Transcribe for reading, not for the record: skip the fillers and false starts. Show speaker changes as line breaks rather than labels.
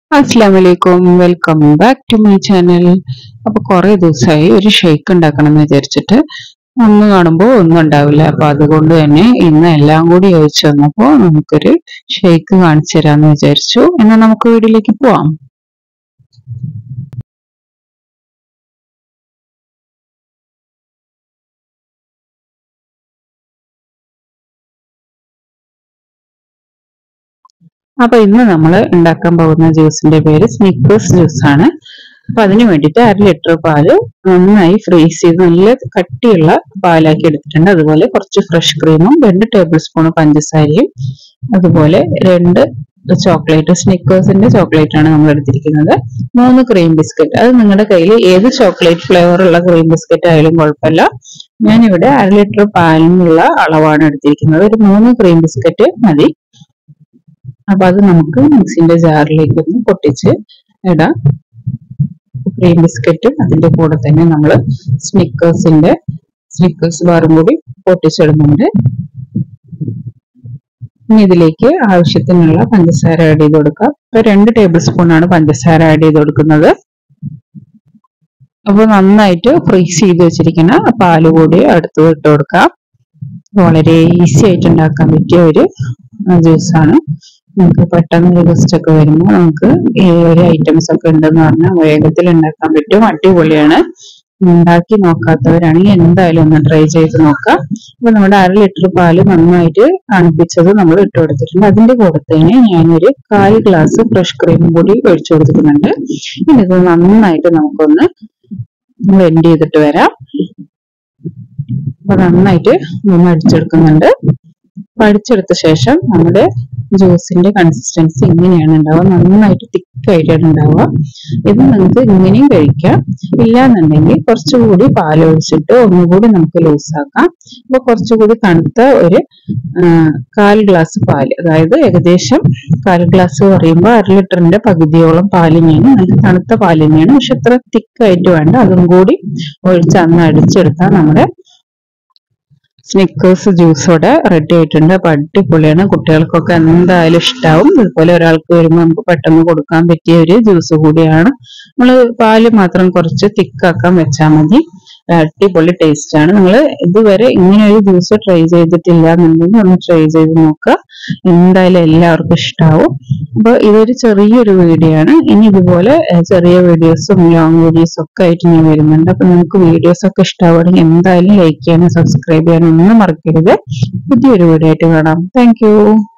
അസ്സലാമലൈക്കും welcome back to my channel. അപ്പൊ കുറെ ദിവസമായി ഒരു ഷേക്ക് ഉണ്ടാക്കണം എന്ന് വിചാരിച്ചിട്ട് ഒന്ന് കാണുമ്പോൾ ഒന്നും ഉണ്ടാവില്ല. അപ്പൊ അതുകൊണ്ട് തന്നെ ഇന്ന് എല്ലാം കൂടി യോജിച്ചു വന്നപ്പോ നമുക്കൊരു ഷേക്ക് കാണിച്ചു തരാന്ന് വിചാരിച്ചു. എന്നാൽ നമുക്ക് വീട്ടിലേക്ക് പോവാം. അപ്പൊ ഇന്ന് നമ്മൾ ഉണ്ടാക്കാൻ പോകുന്ന ജ്യൂസിന്റെ പേര് സ്നിക്കേഴ്സ് ജ്യൂസ് ആണ്. അപ്പൊ അതിന് വേണ്ടിയിട്ട് 1/2 ലിറ്റർ പാല് നന്നായി ഫ്രീസ് ചെയ്ത് നല്ല കട്ടിയുള്ള പാലാക്കി എടുത്തിട്ടുണ്ട്. അതുപോലെ കുറച്ച് ഫ്രഷ് ക്രീമും 2 ടേബിൾ സ്പൂൺ പഞ്ചസാരയും അതുപോലെ 2 ചോക്ലേറ്റ്, സ്നിക്കേഴ്സിന്റെ ചോക്ലേറ്റ് ആണ് നമ്മൾ എടുത്തിരിക്കുന്നത്. 3 ക്രീം ബിസ്ക്കറ്റ്, അത് നിങ്ങളുടെ കയ്യിൽ ഏത് ചോക്ലേറ്റ് ഫ്ലേവർ ഉള്ള ക്രീം ബിസ്ക്കറ്റ് ആയാലും കുഴപ്പമില്ല. ഞാനിവിടെ 1/2 ലിറ്റർ പാലിനുള്ള അളവാണ് എടുത്തിരിക്കുന്നത്. ഒരു 3 ക്രീം ബിസ്ക്കറ്റ് മതി. അപ്പൊ അത് നമുക്ക് മിക്സിന്റെ ജാറിലേക്ക് ഒന്ന് പൊട്ടിച്ച് ഇടാം. ക്രീം ബിസ്ക്കറ്റും അതിന്റെ കൂടെ തന്നെ നമ്മൾ സ്നിക്കേഴ്സ് ബാറും കൂടി പൊട്ടിച്ചിടുന്നുണ്ട്. ഇനി ഇതിലേക്ക് ആവശ്യത്തിനുള്ള പഞ്ചസാര ആഡ് ചെയ്ത് കൊടുക്കാം. ഇപ്പൊ 2 ടേബിൾ സ്പൂൺ ആണ് പഞ്ചസാര ആഡ് ചെയ്ത് കൊടുക്കുന്നത്. അപ്പൊ നന്നായിട്ട് ഫ്രീസ് ചെയ്ത് വെച്ചിരിക്കുന്ന പാല് കൂടി അടുത്ത് ഇട്ട് കൊടുക്കാം. വളരെ ഈസി ആയിട്ട് ഉണ്ടാക്കാൻ പറ്റിയ ഒരു ജ്യൂസാണ്. നമുക്ക് പെട്ടെന്ന് ഗസ്റ്റ് ഒക്കെ വരുമ്പോൾ നമുക്ക് ഈ ഒരു ഐറ്റംസ് ഒക്കെ ഉണ്ടെന്ന് പറഞ്ഞാൽ വേഗത്തിൽ ഉണ്ടാക്കാൻ പറ്റും. അടിപൊളിയാണ്. ഉണ്ടാക്കി നോക്കാത്തവരാണെങ്കിൽ എന്തായാലും ഒന്ന് ട്രൈ ചെയ്ത് നോക്കാം. അപ്പൊ നമ്മുടെ 1/2 ലിറ്റർ പാല് നന്നായിട്ട് തണുപ്പിച്ചത് നമ്മൾ ഇട്ട് കൊടുത്തിട്ടുണ്ട്. അതിന്റെ കൂടെ തന്നെ ഞാനൊരു 1/4 ഗ്ലാസ് ഫ്രഷ് ക്രീം കൂടി ഒഴിച്ചു കൊടുക്കുന്നുണ്ട്. ഇനി ഇത് നന്നായിട്ട് നമുക്കൊന്ന് ബ്ലെൻഡ് ചെയ്തിട്ട് വരാം. അപ്പൊ നന്നായിട്ട് ഒന്ന് അടിച്ചെടുക്കുന്നുണ്ട്. അടിച്ചെടുത്ത ശേഷം നമ്മുടെ ജ്യൂസിന്റെ കൺസിസ്റ്റൻസി ഇങ്ങനെയാണ് ഉണ്ടാവുക. നന്നായിട്ട് തിക്കായിട്ടാണ് ഉണ്ടാവുക. ഇത് നിങ്ങൾക്ക് ഇങ്ങനെയും കഴിക്കാം. ഇല്ലാന്നുണ്ടെങ്കിൽ കുറച്ചുകൂടി പാൽ ഒഴിച്ചിട്ട് ഒന്നുകൂടി നമുക്ക് ലൂസാക്കാം. അപ്പൊ കുറച്ചുകൂടി തണുത്ത ഒരു 1/4 ഗ്ലാസ് പാല്, അതായത് ഏകദേശം 1/4 ഗ്ലാസ് പറയുമ്പോൾ 1/2 ലിറ്ററിന്റെ പകുതിയോളം പാല് തന്നെയാണ്. നല്ല തണുത്ത പാല് തന്നെയാണ്, പക്ഷെ അത്ര തിക്കായിട്ട് വേണ്ട. അതും കൂടി ഒഴിച്ച് അന്ന് അടിച്ചെടുത്താൽ നമ്മുടെ സ്നിക്കേഴ്സ് ജ്യൂസോടെ റെഡി ആയിട്ടുണ്ട്. അപ്പൊ അടിപൊളിയാണ്. കുട്ടികൾക്കൊക്കെ എന്തായാലും ഇഷ്ടാവും. അതുപോലെ ഒരാൾക്ക് വരുമ്പോൾ നമുക്ക് പെട്ടെന്ന് കൊടുക്കാൻ പറ്റിയ ഒരു ജ്യൂസ് കൂടിയാണ്. നമ്മള് പാല് മാത്രം കുറച്ച് തിക്കാക്കാൻ വെച്ചാൽ മതി. അടിപൊളി ടേസ്റ്റ് ആണ്. നിങ്ങൾ ഇതുവരെ ഇങ്ങനെ ഒരു ജ്യൂസ് ട്രൈ ചെയ്തിട്ടില്ല എന്നുണ്ടെങ്കിൽ ഒന്ന് ട്രൈ ചെയ്ത് നോക്കുക. എന്തായാലും എല്ലാവർക്കും ഇഷ്ടാവും. അപ്പൊ ഇതൊരു ചെറിയൊരു വീഡിയോ ആണ്. ഇനി ഇതുപോലെ ചെറിയ വീഡിയോസും ലോങ് വീഡിയോസും ഒക്കെ ആയിട്ട് ഞാൻ വരുന്നുണ്ട്. അപ്പൊ നിങ്ങൾക്ക് വീഡിയോസ് ഒക്കെ ഇഷ്ടമാവുകയാണെങ്കിൽ എന്തായാലും ലൈക്ക് ചെയ്യാനും സബ്സ്ക്രൈബ് ചെയ്യാനും ഒന്നും മറക്കരുത്. പുതിയൊരു വീഡിയോ ആയിട്ട് കാണാം. Thank U.